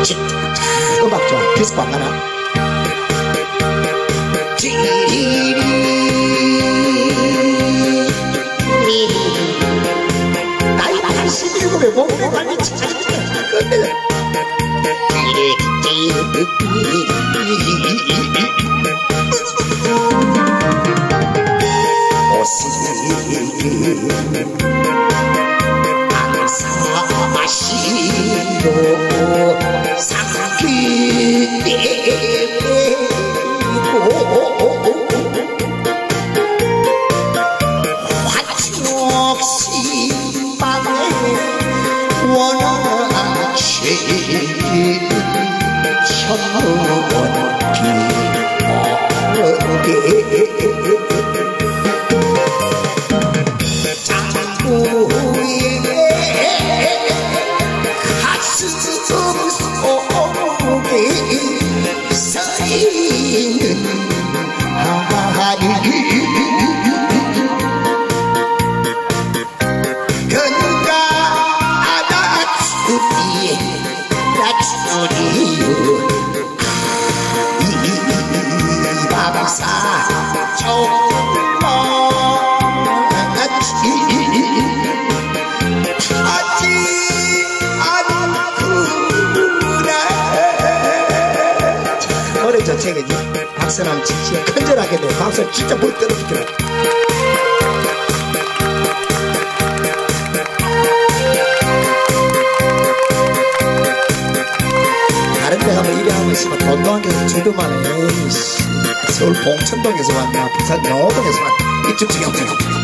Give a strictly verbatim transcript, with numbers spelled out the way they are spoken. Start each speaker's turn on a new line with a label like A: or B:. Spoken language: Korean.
A: 그렇지. 음악 좋아. 디스코 안 가나? 나이 팔십일곱에 몸도 많이 차지는데 아사마시로 삼키내고 화촉신방에 원하시 천원기 어디 노래 자체가 박수랑 진짜 큰절하게 돼. 박수 진짜 못 들어주더라. 다른 데 가면 일에 하고 있으면 돈도 안 계속 주도만 해. 서울 봉천동에서 왔나 부산 영호동에서 왔나 이쪽 중에 없잖아.